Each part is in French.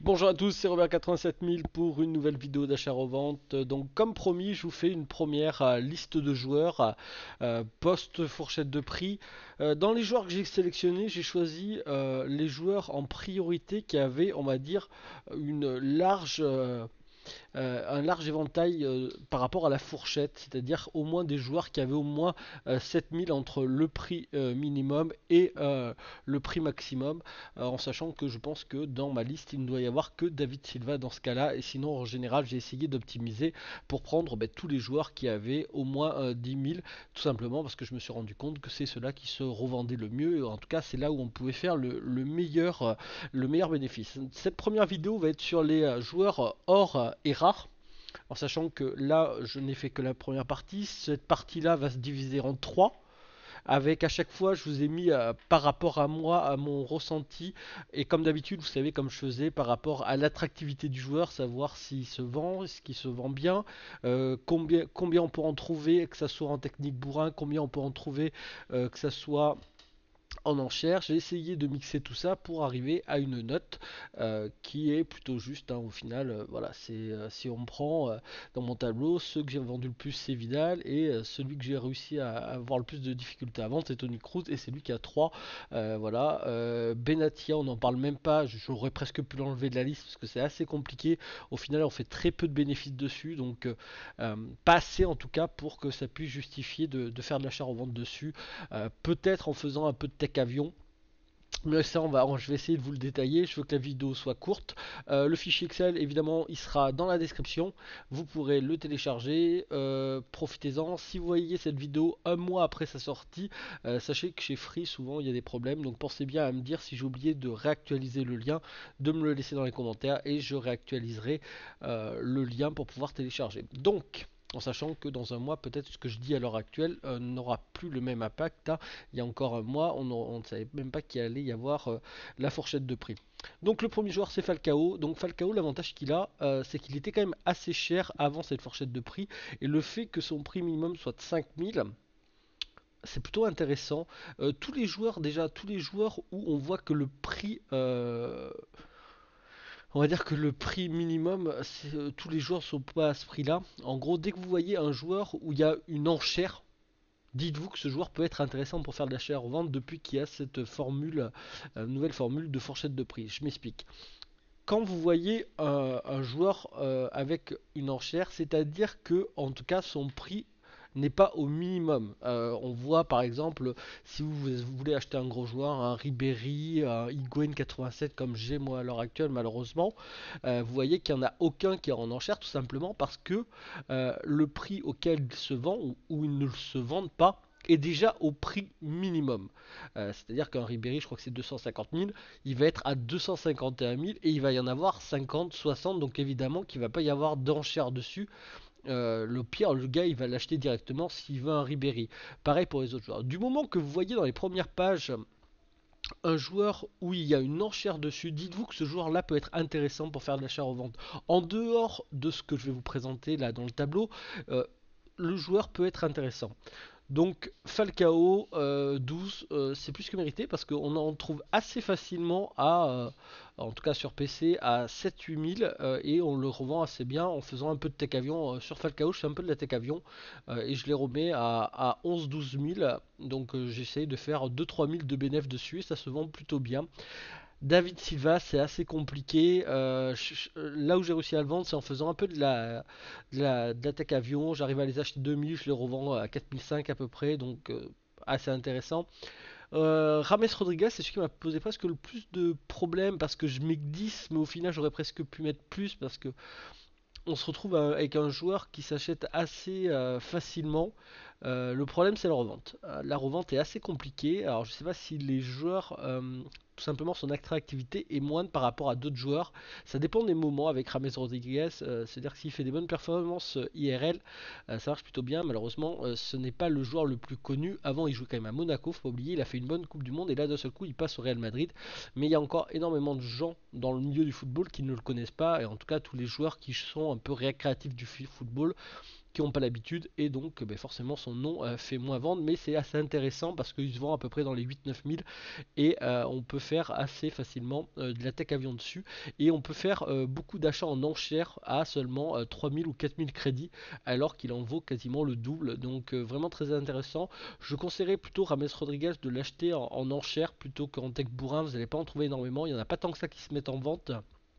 Bonjour à tous, c'est Robert87000 pour une nouvelle vidéo d'achat-revente. Donc comme promis, je vous fais une première liste de joueurs post-fourchette de prix. Dans les joueurs que j'ai sélectionnés, j'ai choisi les joueurs en priorité qui avaient, on va dire, une large un large éventail par rapport à la fourchette, c'est-à-dire au moins des joueurs qui avaient au moins 7000 entre le prix minimum et le prix maximum, en sachant que je pense que dans ma liste il ne doit y avoir que David Silva dans ce cas-là, et sinon en général j'ai essayé d'optimiser pour prendre tous les joueurs qui avaient au moins 10 000, tout simplement parce que je me suis rendu compte que c'est ceux-là qui se revendaient le mieux, et en tout cas c'est là où on pouvait faire le meilleur bénéfice. Cette première vidéo va être sur les joueurs or et rares. En sachant que là, je n'ai fait que la première partie. Cette partie-là va se diviser en trois. Avec à chaque fois, je vous ai mis par rapport à moi, à mon ressenti. Et comme d'habitude, vous savez, comme je faisais, par rapport à l'attractivité du joueur, savoir s'il se vend, est-ce qu'il se vend bien, combien on peut en trouver, que ça soit en technique bourrin, combien on peut en trouver, que ça soit en enchère. J'ai essayé de mixer tout ça pour arriver à une note qui est plutôt juste, hein, au final. Voilà, c'est si on prend dans mon tableau, ceux que j'ai vendu le plus c'est Vidal, et celui que j'ai réussi à avoir le plus de difficultés à vendre c'est Tony Kroos, et c'est lui qui a 3. Voilà, Benatia on n'en parle même pas, j'aurais presque pu l'enlever de la liste parce que c'est assez compliqué. Au final on fait très peu de bénéfices dessus, donc pas assez en tout cas pour que ça puisse justifier de faire de l'achat-revente dessus. Peut-être en faisant un peu de tech avion. Mais ça, je vais essayer de vous le détailler. Je veux que la vidéo soit courte. Le fichier Excel, évidemment, il sera dans la description. Vous pourrez le télécharger. Profitez-en. Si vous voyez cette vidéo un mois après sa sortie, sachez que chez Free, souvent, il y a des problèmes. Donc pensez bien à me dire si j'ai oublié de réactualiser le lien, de me le laisser dans les commentaires et je réactualiserai le lien pour pouvoir télécharger. Donc, en sachant que dans un mois, peut-être ce que je dis à l'heure actuelle n'aura plus le même impact, hein. Il y a encore un mois, on ne savait même pas qu'il allait y avoir la fourchette de prix. Donc le premier joueur c'est Falcao. Donc Falcao, l'avantage qu'il a, c'est qu'il était quand même assez cher avant cette fourchette de prix. Et le fait que son prix minimum soit de 5000, c'est plutôt intéressant. Tous les joueurs, déjà, tous les joueurs où on voit que le prix on va dire que le prix minimum, tous les joueurs ne sont pas à ce prix-là. En gros, dès que vous voyez un joueur où il y a une enchère, dites-vous que ce joueur peut être intéressant pour faire de l'achat-revente depuis qu'il y a cette formule, nouvelle formule de fourchette de prix. Je m'explique. Quand vous voyez un joueur avec une enchère, c'est-à-dire que en tout cas son prix n'est pas au minimum. On voit par exemple, si vous voulez acheter un gros joueur, un Ribéry, un Higuain 87 comme j'ai moi à l'heure actuelle malheureusement, vous voyez qu'il n'y en a aucun qui est en enchère tout simplement parce que le prix auquel il se vend ou ils ne se vendent pas est déjà au prix minimum. C'est-à-dire qu'un Ribéry, je crois que c'est 250 000, il va être à 251 000 et il va y en avoir 50, 60, donc évidemment qu'il ne va pas y avoir d'enchère dessus. Le pire, le gars il va l'acheter directement s'il veut un Ribéry. Pareil pour les autres joueurs. Du moment que vous voyez dans les premières pages un joueur où il y a une enchère dessus, dites-vous que ce joueur-là peut être intéressant pour faire de l'achat-revente. En dehors de ce que je vais vous présenter là dans le tableau, euh, le joueur peut être intéressant. Donc Falcao 12, c'est plus que mérité parce qu'on en trouve assez facilement en tout cas sur PC, à 7-8 000 et on le revend assez bien en faisant un peu de tech avion. Sur Falcao, je fais un peu de la tech avion et je les remets à 11-12 000. Donc j'essaye de faire 2-3 000 de bénéfices dessus et ça se vend plutôt bien. David Silva, c'est assez compliqué. Là où j'ai réussi à le vendre, c'est en faisant un peu de la tech avion. J'arrive à les acheter 2000, je les revends à 4005 à peu près, donc assez intéressant. Rames Rodriguez, c'est celui qui m'a posé presque le plus de problèmes parce que je mets que 10, mais au final j'aurais presque pu mettre plus parce que on se retrouve avec un joueur qui s'achète assez facilement. Le problème c'est la revente. La revente est assez compliquée. Alors je sais pas si les joueurs, tout simplement son attractivité est moindre par rapport à d'autres joueurs. Ça dépend des moments avec Rames Rodriguez. C'est-à-dire que s'il fait des bonnes performances IRL, ça marche plutôt bien. Malheureusement, ce n'est pas le joueur le plus connu. Avant il jouait quand même à Monaco, faut pas oublier. Il a fait une bonne Coupe du Monde et là d'un seul coup il passe au Real Madrid. Mais il y a encore énormément de gens dans le milieu du football qui ne le connaissent pas. Et en tout cas tous les joueurs qui sont un peu récréatifs du football qui n'ont pas l'habitude, et donc ben, forcément son nom fait moins vendre, mais c'est assez intéressant parce qu'il se vend à peu près dans les 8-9 000 et on peut faire assez facilement de la tech avion dessus, et on peut faire beaucoup d'achats en enchères à seulement 3000 ou 4000 crédits alors qu'il en vaut quasiment le double, donc vraiment très intéressant. Je conseillerais plutôt Rames Rodriguez de l'acheter en enchères plutôt qu'en tech bourrin, vous n'allez pas en trouver énormément, il n'y en a pas tant que ça qui se mettent en vente.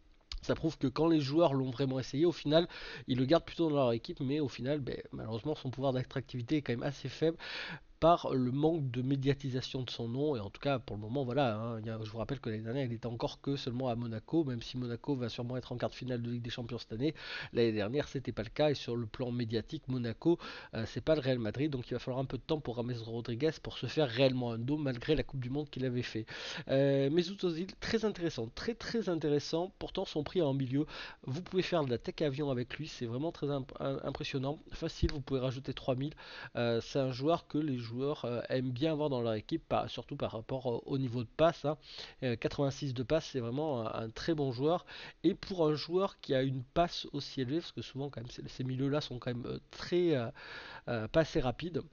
Ça prouve que quand les joueurs l'ont vraiment essayé, au final, ils le gardent plutôt dans leur équipe, mais au final, ben, malheureusement, son pouvoir d'attractivité est quand même assez faible par le manque de médiatisation de son nom. Et en tout cas, pour le moment, voilà, hein, je vous rappelle que l'année dernière, il était encore que seulement à Monaco, même si Monaco va sûrement être en quart de finale de Ligue des Champions cette année. L'année dernière, c'était pas le cas. Et sur le plan médiatique, Monaco, c'est pas le Real Madrid. Donc il va falloir un peu de temps pour James Rodriguez pour se faire réellement un dos, malgré la Coupe du Monde qu'il avait fait. Mesut Ozil, très intéressant, très très intéressant. Pourtant, son prix est en milieu. Vous pouvez faire de la tech avion avec lui, c'est vraiment très impressionnant. Facile, vous pouvez rajouter 3000. C'est un joueur que les joueurs aiment bien avoir dans leur équipe, surtout par rapport au niveau de passe, hein. 86 de passe, c'est vraiment un très bon joueur. Et pour un joueur qui a une passe aussi élevée, parce que souvent quand même ces milieux-là sont quand même très pas assez rapides.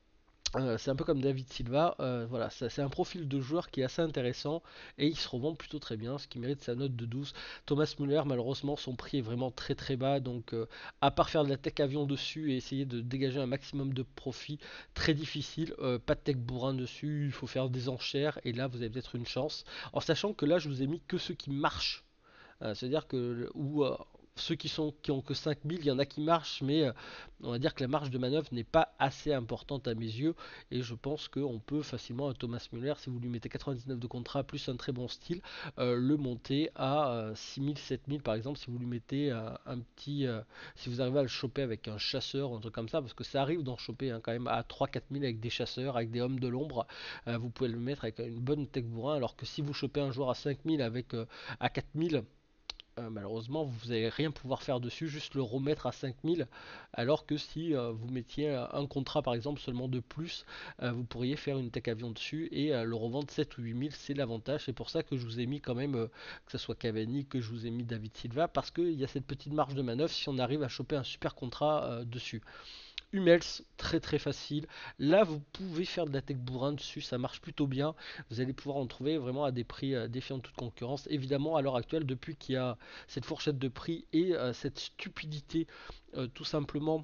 C'est un peu comme David Silva, voilà, c'est un profil de joueur qui est assez intéressant et il se revend plutôt très bien, ce qui mérite sa note de 12. Thomas Müller, malheureusement, son prix est vraiment très très bas, donc à part faire de la tech avion dessus et essayer de dégager un maximum de profit, très difficile, pas de tech bourrin dessus, il faut faire des enchères et là vous avez peut-être une chance, en sachant que là je vous ai mis que ceux qui marchent. C'est-à-dire que ceux qui ont que 5000, il y en a qui marchent, mais on va dire que la marge de manœuvre n'est pas assez importante à mes yeux. Et je pense qu'on peut facilement, Thomas Müller, si vous lui mettez 99 de contrat plus un très bon style, le monter à 6000, 7000 par exemple, si vous lui mettez un petit. Si vous arrivez à le choper avec un chasseur ou un truc comme ça, parce que ça arrive d'en choper hein, quand même à 3-4000 avec des chasseurs, avec des hommes de l'ombre, vous pouvez le mettre avec une bonne tech bourrin, alors que si vous chopez un joueur à 5000 avec à 4000, malheureusement, vous n'allez rien pouvoir faire dessus, juste le remettre à 5000, alors que si vous mettiez un contrat par exemple seulement de plus, vous pourriez faire une tech avion dessus et le revendre 7 ou 8000, c'est l'avantage. C'est pour ça que je vous ai mis quand même, que ce soit Cavani, que je vous ai mis David Silva, parce qu'il y a cette petite marge de manœuvre si on arrive à choper un super contrat dessus. Hummels, très très facile. Là, vous pouvez faire de la tech bourrin dessus, ça marche plutôt bien. Vous allez pouvoir en trouver vraiment à des prix défiant toute concurrence. Évidemment, à l'heure actuelle, depuis qu'il y a cette fourchette de prix et cette stupidité, tout simplement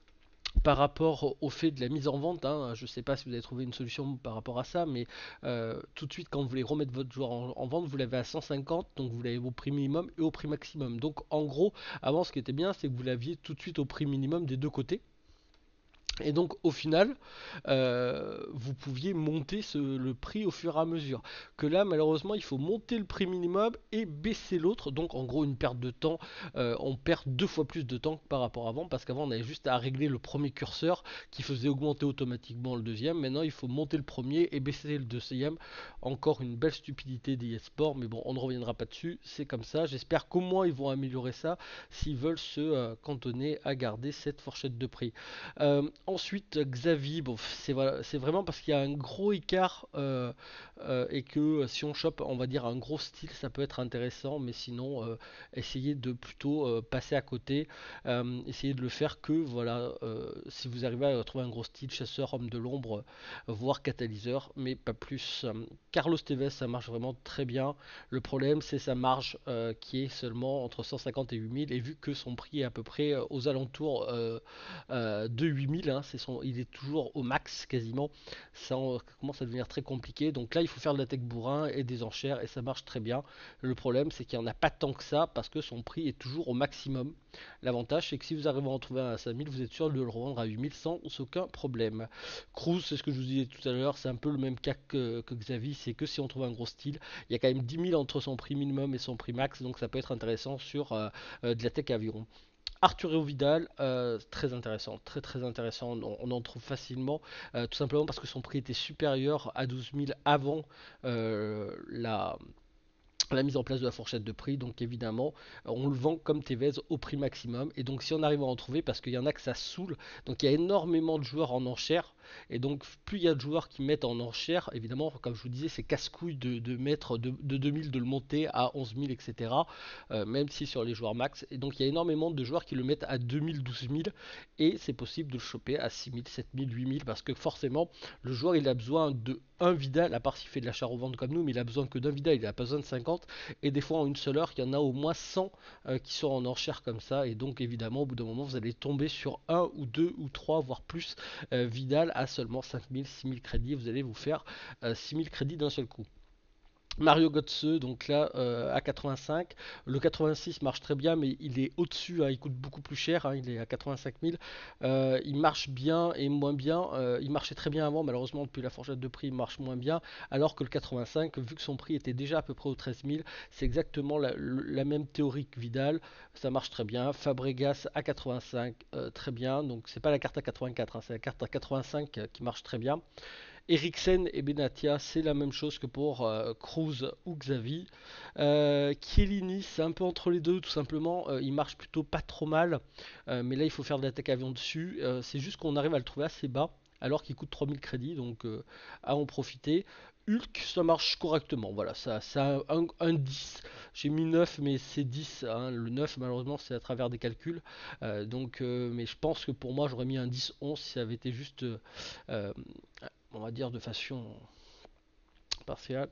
par rapport au fait de la mise en vente, hein, je ne sais pas si vous avez trouvé une solution par rapport à ça, mais tout de suite quand vous voulez remettre votre joueur en vente, vous l'avez à 150, donc vous l'avez au prix minimum et au prix maximum. Donc en gros, avant ce qui était bien, c'est que vous l'aviez tout de suite au prix minimum des deux côtés. Et donc au final, vous pouviez monter le prix au fur et à mesure. Que là, malheureusement, il faut monter le prix minimum et baisser l'autre. Donc en gros, une perte de temps. On perd deux fois plus de temps que par rapport à avant. Parce qu'avant, on avait juste à régler le premier curseur qui faisait augmenter automatiquement le deuxième. Maintenant, il faut monter le premier et baisser le deuxième. Encore une belle stupidité des eSports. Mais bon, on ne reviendra pas dessus. C'est comme ça. J'espère qu'au moins, ils vont améliorer ça s'ils veulent se cantonner à garder cette fourchette de prix. Ensuite, Xavi, bon, c'est vraiment parce qu'il y a un gros écart et que si on chope, on va dire un gros style, ça peut être intéressant, mais sinon, essayez de plutôt passer à côté, essayez de le faire que, voilà, si vous arrivez à trouver un gros style, chasseur, homme de l'ombre, voire catalyseur, mais pas plus. Carlos Tevez, ça marche vraiment très bien. Le problème, c'est sa marge qui est seulement entre 150 et 8000, et vu que son prix est à peu près aux alentours de 8000, hein, il est toujours au max quasiment, ça commence à devenir très compliqué. Donc là, il faut faire de la tech bourrin et des enchères et ça marche très bien. Le problème, c'est qu'il n'y en a pas tant que ça parce que son prix est toujours au maximum. L'avantage, c'est que si vous arrivez à en trouver un à 5000, vous êtes sûr de le revendre à 8000 sans aucun problème. Cruz, c'est ce que je vous disais tout à l'heure, c'est un peu le même cas que Xavi, c'est que si on trouve un gros style, il y a quand même 10 000 entre son prix minimum et son prix max, donc ça peut être intéressant sur de la tech aviron. Arturo Vidal, très intéressant, très très intéressant, on en trouve facilement, tout simplement parce que son prix était supérieur à 12 000 avant la mise en place de la fourchette de prix, donc évidemment on le vend comme Tevez au prix maximum, et donc si on arrive à en trouver, parce qu'il y en a que ça saoule, donc il y a énormément de joueurs en enchère, Et donc plus il y a de joueurs qui mettent en enchère, évidemment comme je vous disais c'est casse-couille de mettre de 2000 de le monter à 11 000 etc. Même si sur les joueurs max. Et donc il y a énormément de joueurs qui le mettent à 2000, 12 000 et c'est possible de le choper à 6 000, 7 000, 8 000 parce que forcément le joueur il a besoin de un Vidal, à part s'il fait de l'achat-revente comme nous, mais il a besoin que d'un Vidal, il a pas besoin de 50 et des fois en une seule heure il y en a au moins 100 qui sont en enchère comme ça et donc évidemment au bout d'un moment vous allez tomber sur un ou deux ou trois voire plus Vidal à seulement 5000, 6000 crédits, vous allez vous faire 6000 crédits d'un seul coup. Mario Götze, donc là à 85. Le 86 marche très bien, mais il est au-dessus, hein, il coûte beaucoup plus cher, hein, il est à 85 000. Il marche bien et moins bien. Il marchait très bien avant, malheureusement, depuis la fourchette de prix, il marche moins bien. Alors que le 85, vu que son prix était déjà à peu près aux 13 000, c'est exactement la même théorie que Vidal. Ça marche très bien. Fabregas à 85, très bien. Donc c'est pas la carte à 84, hein, c'est la carte à 85 qui marche très bien. Eriksen et Benatia, c'est la même chose que pour Kroos ou Xavi. Chiellini, c'est un peu entre les deux, tout simplement. Il marche plutôt pas trop mal, mais là il faut faire de l'attaque avion dessus. C'est juste qu'on arrive à le trouver assez bas, alors qu'il coûte 3000 crédits, donc à en profiter. Hulk, ça marche correctement. Voilà, ça a un 10. J'ai mis 9, mais c'est 10, hein. Le 9, malheureusement, c'est à travers des calculs. Mais je pense que pour moi, j'aurais mis un 10-11 si ça avait été juste euh, on va dire de façon partielle.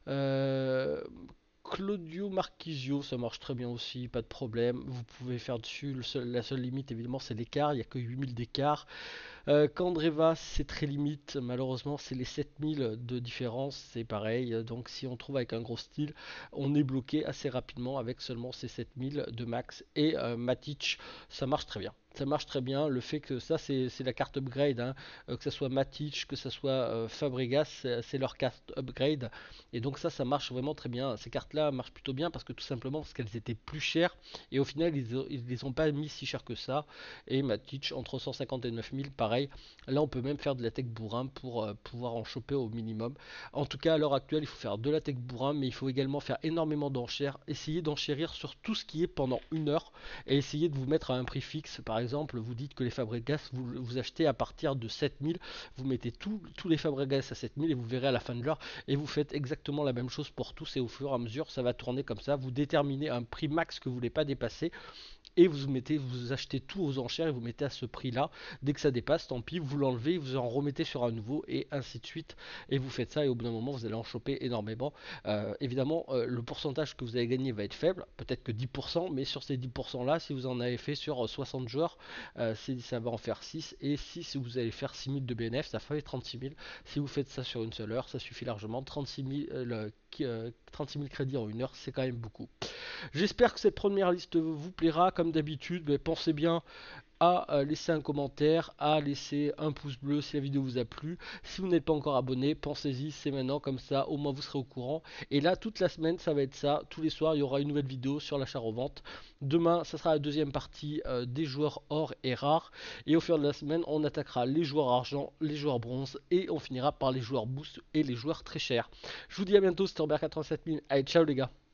Euh, Claudio Marquisio, ça marche très bien aussi, pas de problème. Vous pouvez faire dessus. La seule limite, évidemment, c'est l'écart. Il n'y a que 8000 d'écart. Candreva, c'est très limite. Malheureusement, c'est les 7000 de différence. C'est pareil. Donc, si on trouve avec un gros style, on est bloqué assez rapidement avec seulement ces 7000 de max. Et Matic, ça marche très bien. Ça marche très bien. Le fait que ça, c'est la carte upgrade, hein. Que ce soit Matic, que ce soit Fabregas, c'est leur carte upgrade. Et donc, ça marche vraiment très bien. Ces cartes-là marchent plutôt bien parce que tout simplement parce qu'elles étaient plus chères. Et au final, ils les ont pas mis si cher que ça. Et Matic, entre 150 et 9000, pareil. Là, on peut même faire de la tech bourrin pour pouvoir en choper au minimum. En tout cas, à l'heure actuelle, il faut faire de la tech bourrin, mais il faut également faire énormément d'enchères. Essayez d'enchérir sur tout ce qui est pendant une heure et essayez de vous mettre à un prix fixe. Par exemple, vous dites que les Fabregas, vous achetez à partir de 7000, vous mettez tous les Fabregas à 7000 et vous verrez à la fin de l'heure. Et vous faites exactement la même chose pour tous et au fur et à mesure, ça va tourner comme ça. Vous déterminez un prix max que vous ne voulez pas dépasser et vous achetez tout aux enchères et vous mettez à ce prix là. Dès que ça dépasse, tant pis, vous l'enlevez, vous en remettez sur un nouveau et ainsi de suite. Et vous faites ça et au bout d'un moment vous allez en choper énormément. Évidemment le pourcentage que vous allez gagner va être faible, peut-être que 10%, mais sur ces 10% là, si vous en avez fait sur 60 joueurs, ça va en faire 6. Et si vous allez faire 6000 de BNF, ça fait 36 000. Si vous faites ça sur une seule heure, ça suffit largement. 36 000 crédits en une heure, c'est quand même beaucoup. J'espère que cette première liste vous plaira. Comme d'habitude, mais pensez bien à laisser un commentaire, à laisser un pouce bleu si la vidéo vous a plu. Si vous n'êtes pas encore abonné, pensez-y, c'est maintenant, comme ça au moins vous serez au courant. Et là, toute la semaine, ça va être ça. Tous les soirs, il y aura une nouvelle vidéo sur l'achat-revente. Demain, ça sera la deuxième partie des joueurs or et rares. Et au fur de la semaine, on attaquera les joueurs argent, les joueurs bronze et on finira par les joueurs boost et les joueurs très chers. Je vous dis à bientôt, c'était Robert 87 000. Allez, ciao les gars.